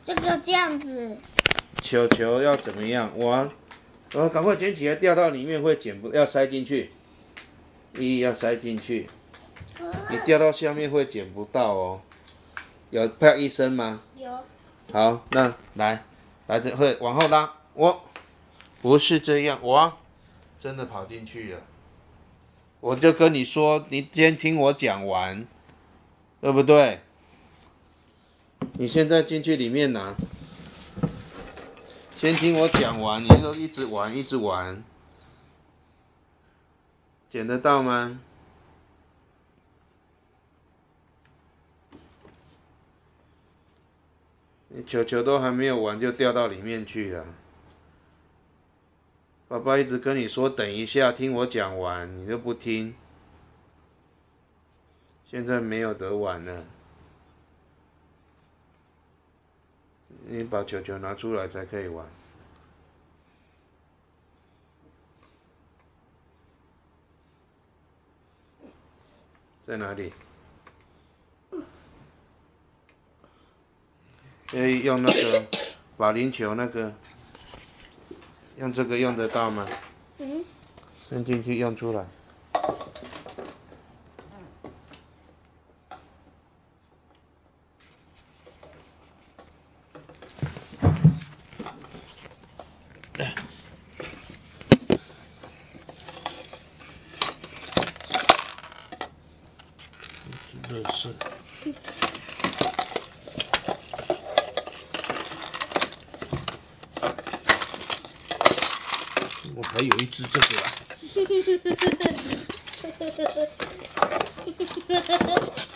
这个这样子。 球球要怎么样玩？赶快捡起来，掉到里面会捡不，要塞进去。要塞进去，你掉到下面会捡不到哦。有啪一声吗？ 有。 好，那来这会往后拉，不是这样，真的跑进去了。我就跟你说，你先听我讲完，对不对？你现在进去里面拿，先听我讲完，你就一直玩，一直玩，捡得到吗？你球球都还没有玩就掉到里面去了。爸爸一直跟你说等一下，听我讲完，你就不听。现在没有得玩了，你把球球拿出来才可以玩。在哪里？用那个保龄球那个，用这个用得到吗？伸进去用出来。乐事。我还有一只这个啊。